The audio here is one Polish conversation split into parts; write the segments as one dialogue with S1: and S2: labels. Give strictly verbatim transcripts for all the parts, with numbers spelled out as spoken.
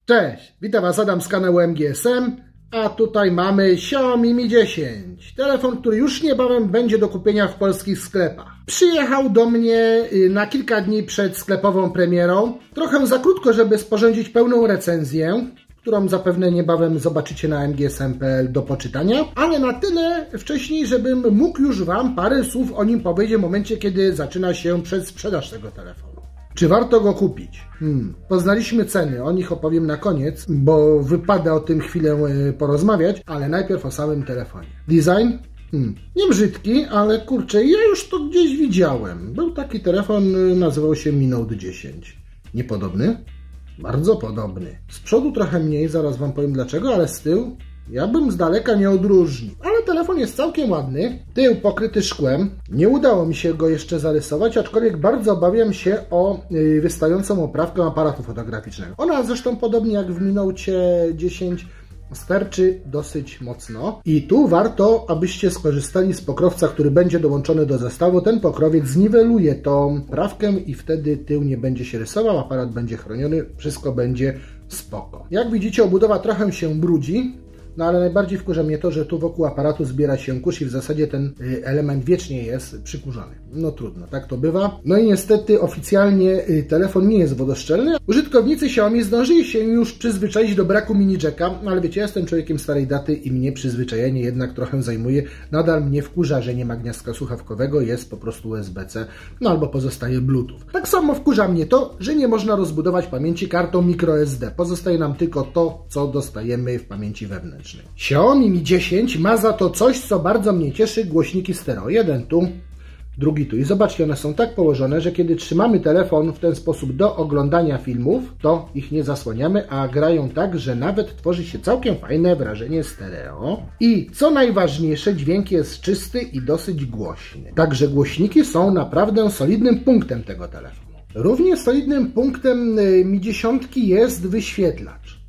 S1: Cześć, witam Was, Adam z kanału M G S M, a tutaj mamy Xiaomi Mi dziesięć. Telefon, który już niebawem będzie do kupienia w polskich sklepach. Przyjechał do mnie na kilka dni przed sklepową premierą. Trochę za krótko, żeby sporządzić pełną recenzję, którą zapewne niebawem zobaczycie na M G S M kropka P L do poczytania, ale na tyle wcześniej, żebym mógł już Wam parę słów o nim powiedzieć w momencie, kiedy zaczyna się przedsprzedaż tego telefonu. Czy warto go kupić? Hmm. Poznaliśmy ceny, o nich opowiem na koniec, bo wypada o tym chwilę porozmawiać, ale najpierw o samym telefonie. Design? Hmm. Nie brzydki, ale kurczę, ja już to gdzieś widziałem. Był taki telefon, nazywał się Mi Note dziesięć. Niepodobny? Bardzo podobny. Z przodu trochę mniej, zaraz Wam powiem dlaczego, ale z tyłu ja bym z daleka nie odróżnił. Ale telefon jest całkiem ładny. Tył pokryty szkłem. Nie udało mi się go jeszcze zarysować, aczkolwiek bardzo obawiam się o wystającą oprawkę aparatu fotograficznego. Ona zresztą podobnie jak w Mi Note dziesięć sterczy dosyć mocno. I tu warto, abyście skorzystali z pokrowca, który będzie dołączony do zestawu. Ten pokrowiec zniweluje tą oprawkę i wtedy tył nie będzie się rysował, aparat będzie chroniony, wszystko będzie spoko. Jak widzicie, obudowa trochę się brudzi. No ale najbardziej wkurza mnie to, że tu wokół aparatu zbiera się kurz i w zasadzie ten element wiecznie jest przykurzony. No trudno, tak to bywa. No i niestety oficjalnie telefon nie jest wodoszczelny. Użytkownicy Xiaomi zdążyli się już przyzwyczaić do braku mini jacka, no ale wiecie, ja jestem człowiekiem starej daty i mnie przyzwyczajenie jednak trochę zajmuje. Nadal mnie wkurza, że nie ma gniazdka słuchawkowego, jest po prostu U S B C, no albo pozostaje Bluetooth. Tak samo wkurza mnie to, że nie można rozbudować pamięci kartą microSD. Pozostaje nam tylko to, co dostajemy w pamięci wewnętrznej. Xiaomi Mi dziesięć ma za to coś, co bardzo mnie cieszy, głośniki stereo. Jeden tu, drugi tu. I zobaczcie, one są tak położone, że kiedy trzymamy telefon w ten sposób do oglądania filmów, to ich nie zasłaniamy, a grają tak, że nawet tworzy się całkiem fajne wrażenie stereo. I co najważniejsze, dźwięk jest czysty i dosyć głośny. Także głośniki są naprawdę solidnym punktem tego telefonu. Równie solidnym punktem Mi dziesięć jest wyświetlacz.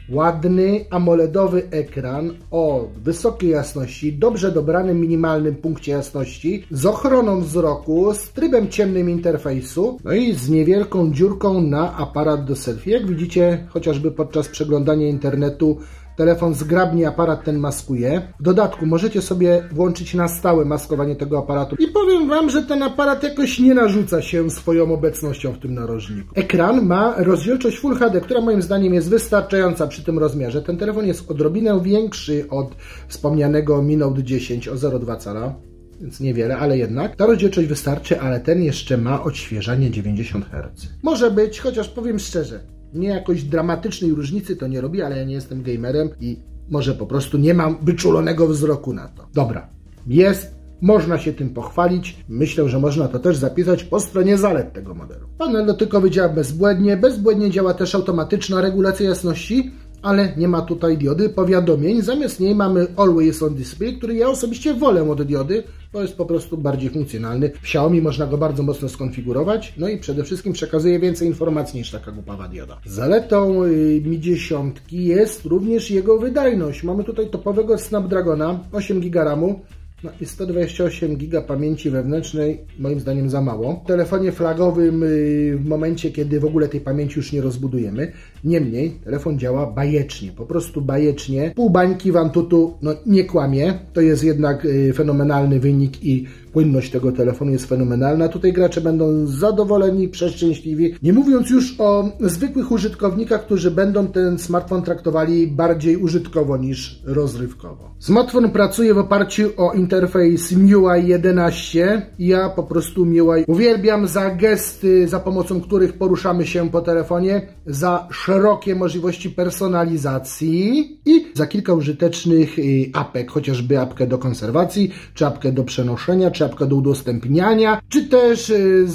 S1: Ładny AMOLEDowy ekran o wysokiej jasności, dobrze dobranym minimalnym punkcie jasności, z ochroną wzroku, z trybem ciemnym interfejsu, no i z niewielką dziurką na aparat do selfie. Jak widzicie, chociażby podczas przeglądania internetu, telefon zgrabnie aparat ten maskuje. W dodatku możecie sobie włączyć na stałe maskowanie tego aparatu. I powiem Wam, że ten aparat jakoś nie narzuca się swoją obecnością w tym narożniku. Ekran ma rozdzielczość Full H D, która moim zdaniem jest wystarczająca przy tym rozmiarze. Ten telefon jest odrobinę większy od wspomnianego Mi Note dziesięć o zero przecinek dwa cala. Więc niewiele, ale jednak. Ta rozdzielczość wystarczy, ale ten jeszcze ma odświeżanie dziewięćdziesiąt herców. Może być, chociaż powiem szczerze, nie jakoś dramatycznej różnicy to nie robi, ale ja nie jestem gamerem i może po prostu nie mam wyczulonego wzroku na to. Dobra, jest, można się tym pochwalić. Myślę, że można to też zapisać po stronie zalet tego modelu. Panel dotykowy działa bezbłędnie, bezbłędnie działa też automatyczna regulacja jasności, ale nie ma tutaj diody powiadomień. Zamiast niej mamy Always On Display, który ja osobiście wolę od diody, bo jest po prostu bardziej funkcjonalny. W Xiaomi można go bardzo mocno skonfigurować, no i przede wszystkim przekazuje więcej informacji niż taka głupawa dioda. Zaletą Mi dziesięć jest również jego wydajność. Mamy tutaj topowego Snapdragona, osiem giga ramu, no i sto dwadzieścia osiem giga pamięci wewnętrznej, moim zdaniem za mało. W telefonie flagowym w momencie, kiedy w ogóle tej pamięci już nie rozbudujemy. Niemniej telefon działa bajecznie, po prostu bajecznie. Pół bańki w Antutu, no nie kłamie, to jest jednak fenomenalny wynik i płynność tego telefonu jest fenomenalna. Tutaj gracze będą zadowoleni, przeszczęśliwi. Nie mówiąc już o zwykłych użytkownikach, którzy będą ten smartfon traktowali bardziej użytkowo niż rozrywkowo. Smartfon pracuje w oparciu o interfejs M I U I jedenaście. Ja po prostu M I U I uwielbiam za gesty, za pomocą których poruszamy się po telefonie, za szerokie możliwości personalizacji i za kilka użytecznych apek, chociażby apkę do konserwacji, czy apkę do przenoszenia, czy apkę do udostępniania, czy też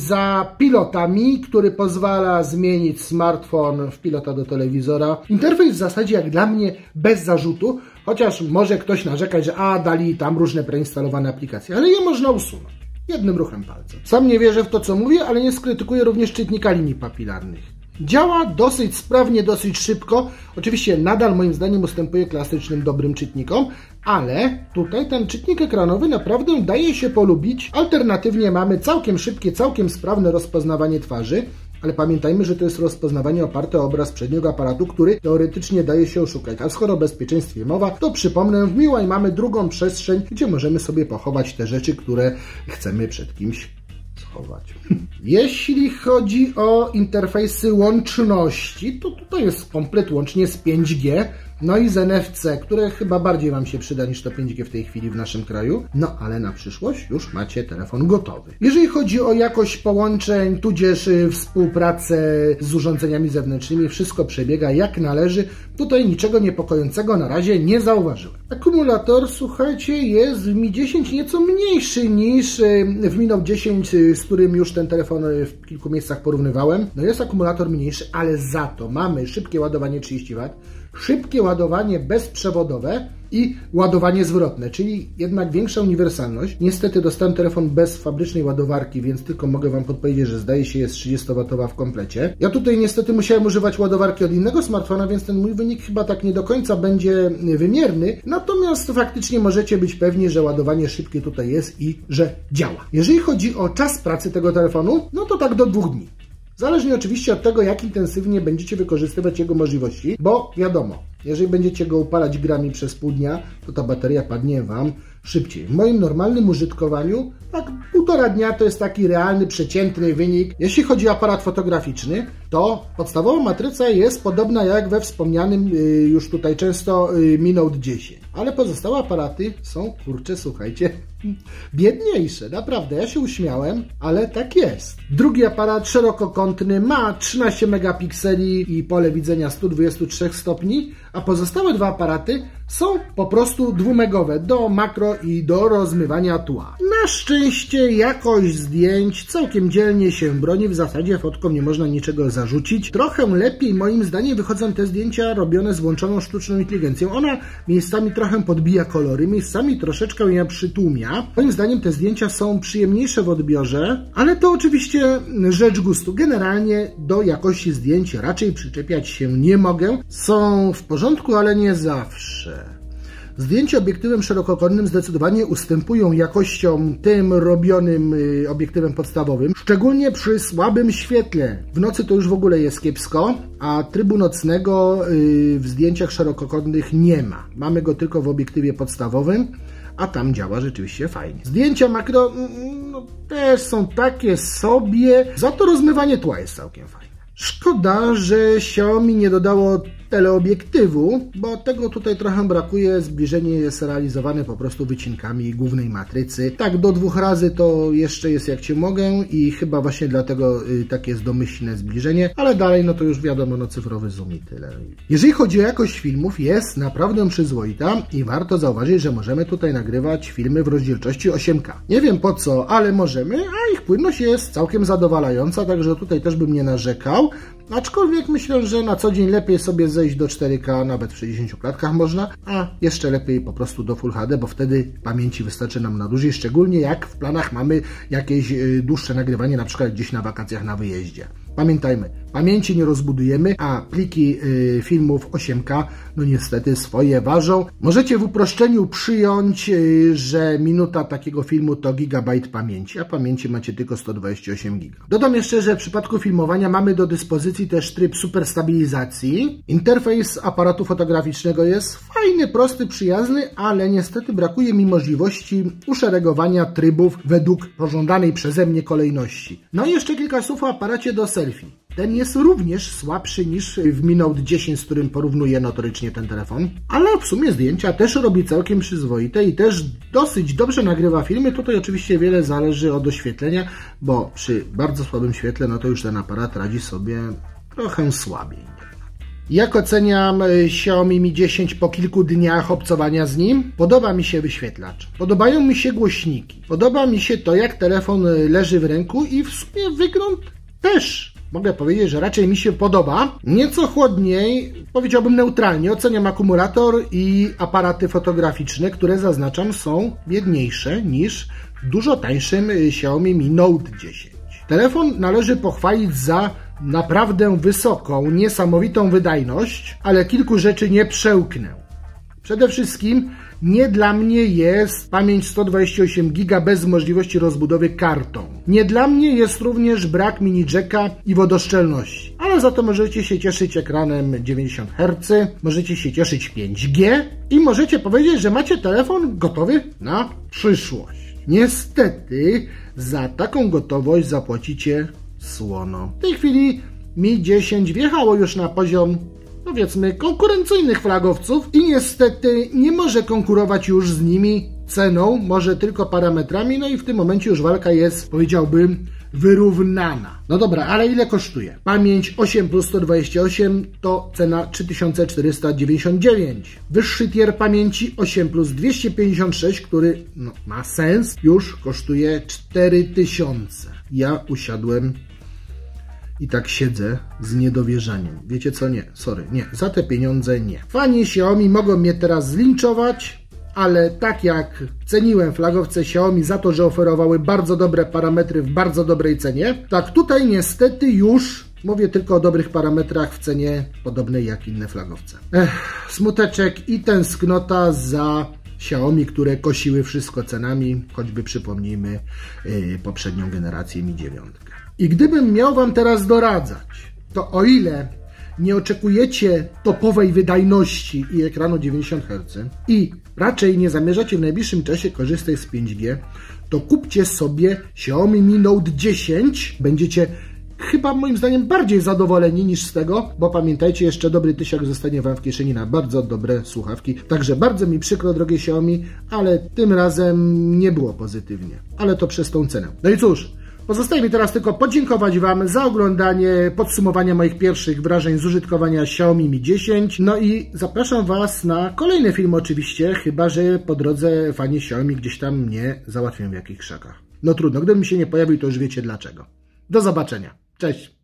S1: za pilotami, który pozwala zmienić smartfon w pilota do telewizora. Interfejs w zasadzie jak dla mnie bez zarzutu, chociaż może ktoś narzekać, że a, dali tam różne preinstalowane aplikacje, ale je można usunąć jednym ruchem palca. Sam nie wierzę w to, co mówię, ale nie skrytykuję również czytnika linii papilarnych. Działa dosyć sprawnie, dosyć szybko. Oczywiście nadal moim zdaniem ustępuje klasycznym dobrym czytnikom, ale tutaj ten czytnik ekranowy naprawdę daje się polubić. Alternatywnie mamy całkiem szybkie, całkiem sprawne rozpoznawanie twarzy, ale pamiętajmy, że to jest rozpoznawanie oparte o obraz przedniego aparatu, który teoretycznie daje się oszukać. A skoro o bezpieczeństwie mowa, to przypomnę, w Miłaj mamy drugą przestrzeń, gdzie możemy sobie pochować te rzeczy, które chcemy przed kimś schować. Jeśli chodzi o interfejsy łączności, to tutaj jest komplet łącznie z pięć G, no i z N F C, które chyba bardziej Wam się przyda niż to pięć G w tej chwili w naszym kraju. No ale na przyszłość już macie telefon gotowy. Jeżeli chodzi o jakość połączeń, tudzież współpracę z urządzeniami zewnętrznymi, wszystko przebiega jak należy. Tutaj niczego niepokojącego na razie nie zauważyłem. Akumulator, słuchajcie, jest w Mi dziesięć nieco mniejszy niż w Mi Note dziesięć, z którym już ten telefon w kilku miejscach porównywałem. No jest akumulator mniejszy, ale za to mamy szybkie ładowanie trzydzieści watów, szybkie ładowanie bezprzewodowe i ładowanie zwrotne, czyli jednak większa uniwersalność. Niestety dostałem telefon bez fabrycznej ładowarki, więc tylko mogę Wam podpowiedzieć, że zdaje się jest trzydziestowatowa w komplecie. Ja tutaj niestety musiałem używać ładowarki od innego smartfona, więc ten mój wynik chyba tak nie do końca będzie wymierny. Natomiast faktycznie możecie być pewni, że ładowanie szybkie tutaj jest i że działa. Jeżeli chodzi o czas pracy tego telefonu, no to tak do dwóch dni. Zależnie oczywiście od tego, jak intensywnie będziecie wykorzystywać jego możliwości, bo wiadomo, jeżeli będziecie go upalać grami przez pół dnia, to ta bateria padnie Wam szybciej. W moim normalnym użytkowaniu tak półtora dnia to jest taki realny, przeciętny wynik. Jeśli chodzi o aparat fotograficzny, to podstawowa matryca jest podobna jak we wspomnianym już tutaj często Mi Note dziesięć. Ale pozostałe aparaty są, kurczę, słuchajcie, biedniejsze. Naprawdę, ja się uśmiałem, ale tak jest. Drugi aparat szerokokątny ma trzynaście megapikseli i pole widzenia sto dwadzieścia trzy stopni, a pozostałe dwa aparaty są po prostu dwumegowe do makro i do rozmywania tła. Na szczęście jakość zdjęć całkiem dzielnie się broni, w zasadzie fotką nie można niczego zarzucić. Trochę lepiej moim zdaniem wychodzą te zdjęcia robione z włączoną sztuczną inteligencją. Ona miejscami trochę podbija kolory, miejscami troszeczkę je przytłumia. Moim zdaniem te zdjęcia są przyjemniejsze w odbiorze, ale to oczywiście rzecz gustu. Generalnie do jakości zdjęć raczej przyczepiać się nie mogę. Są w porządku, ale nie zawsze. Zdjęcia obiektywem szerokokątnym zdecydowanie ustępują jakością tym robionym obiektywem podstawowym, szczególnie przy słabym świetle. W nocy to już w ogóle jest kiepsko, a trybu nocnego w zdjęciach szerokokątnych nie ma. Mamy go tylko w obiektywie podstawowym, a tam działa rzeczywiście fajnie. Zdjęcia makro no, też są takie sobie, za to rozmywanie tła jest całkiem fajne. Szkoda, że Xiaomi nie dodało teleobiektywu, bo tego tutaj trochę brakuje. Zbliżenie jest realizowane po prostu wycinkami głównej matrycy. Tak, do dwóch razy to jeszcze jest jak Cię mogę i chyba właśnie dlatego y, tak jest domyślne zbliżenie, ale dalej no to już wiadomo, no cyfrowy zoom i tyle. Jeżeli chodzi o jakość filmów, jest naprawdę przyzwoita i warto zauważyć, że możemy tutaj nagrywać filmy w rozdzielczości osiem K. Nie wiem po co, ale możemy, a ich płynność jest całkiem zadowalająca, także tutaj też bym nie narzekał. Aczkolwiek myślę, że na co dzień lepiej sobie zejść do cztery K, nawet w sześćdziesięciu klatkach można, a jeszcze lepiej po prostu do Full H D, bo wtedy pamięci wystarczy nam na dłużej, szczególnie jak w planach mamy jakieś dłuższe nagrywanie, na przykład gdzieś na wakacjach na wyjeździe. Pamiętajmy, pamięci nie rozbudujemy, a pliki y, filmów osiem K no niestety swoje ważą. Możecie w uproszczeniu przyjąć, y, że minuta takiego filmu to gigabajt pamięci, a pamięci macie tylko sto dwadzieścia osiem giga. Dodam jeszcze, że w przypadku filmowania mamy do dyspozycji też tryb super stabilizacji. Interfejs aparatu fotograficznego jest fajny, prosty, przyjazny, ale niestety brakuje mi możliwości uszeregowania trybów według pożądanej przeze mnie kolejności. No i jeszcze kilka słów o aparacie do selfie. Ten jest również słabszy niż w Mi Note dziesięć, z którym porównuję notorycznie ten telefon, ale w sumie zdjęcia też robi całkiem przyzwoite i też dosyć dobrze nagrywa filmy. Tutaj oczywiście wiele zależy od oświetlenia, bo przy bardzo słabym świetle no to już ten aparat radzi sobie trochę słabiej. Jak oceniam Xiaomi Mi dziesięć po kilku dniach obcowania z nim? Podoba mi się wyświetlacz, podobają mi się głośniki, podoba mi się to, jak telefon leży w ręku i w sumie wygląd też. Mogę powiedzieć, że raczej mi się podoba. Nieco chłodniej, powiedziałbym neutralnie, oceniam akumulator i aparaty fotograficzne, które zaznaczam są biedniejsze niż w dużo tańszym Xiaomi Mi Note dziesięć. Telefon należy pochwalić za naprawdę wysoką, niesamowitą wydajność, ale kilku rzeczy nie przełknę. Przede wszystkim nie dla mnie jest pamięć sto dwadzieścia osiem giga bez możliwości rozbudowy kartą. Nie dla mnie jest również brak mini jacka i wodoszczelności. Ale za to możecie się cieszyć ekranem dziewięćdziesiąt herców, możecie się cieszyć pięć G i możecie powiedzieć, że macie telefon gotowy na przyszłość. Niestety za taką gotowość zapłacicie słono. W tej chwili Mi dziesięć wjechało już na poziom, powiedzmy, konkurencyjnych flagowców i niestety nie może konkurować już z nimi ceną, może tylko parametrami, no i w tym momencie już walka jest, powiedziałbym, wyrównana. No dobra, ale ile kosztuje? Pamięć osiem plus sto dwadzieścia osiem to cena trzy tysiące czterysta dziewięćdziesiąt dziewięć. Wyższy tier pamięci osiem plus dwieście pięćdziesiąt sześć, który no, ma sens, już kosztuje cztery tysiące. Ja usiadłem i tak siedzę z niedowierzaniem. Wiecie co? Nie, sorry, nie, za te pieniądze nie. Fani Xiaomi mogą mnie teraz zlinczować, ale tak jak ceniłem flagowce Xiaomi za to, że oferowały bardzo dobre parametry w bardzo dobrej cenie, tak tutaj niestety już mówię tylko o dobrych parametrach w cenie podobnej jak inne flagowce. Ech, smuteczek i tęsknota za Xiaomi, które kosiły wszystko cenami, choćby przypomnijmy yy, poprzednią generację Mi dziewięć. I gdybym miał Wam teraz doradzać, to o ile nie oczekujecie topowej wydajności i ekranu dziewięćdziesiąt herców i raczej nie zamierzacie w najbliższym czasie korzystać z pięć G, to kupcie sobie Xiaomi Mi Note dziesięć. Będziecie chyba moim zdaniem bardziej zadowoleni niż z tego, bo pamiętajcie, jeszcze dobry tysiak zostanie Wam w kieszeni na bardzo dobre słuchawki. Także bardzo mi przykro, drogie Xiaomi, ale tym razem nie było pozytywnie. Ale to przez tą cenę. No i cóż, pozostaje mi teraz tylko podziękować Wam za oglądanie podsumowania moich pierwszych wrażeń z użytkowania Xiaomi Mi dziesięć. No i zapraszam Was na kolejne filmy oczywiście, chyba że po drodze fani Xiaomi gdzieś tam mnie załatwią w jakichś krzakach. No trudno, gdybym się nie pojawił, to już wiecie dlaczego. Do zobaczenia. Cześć!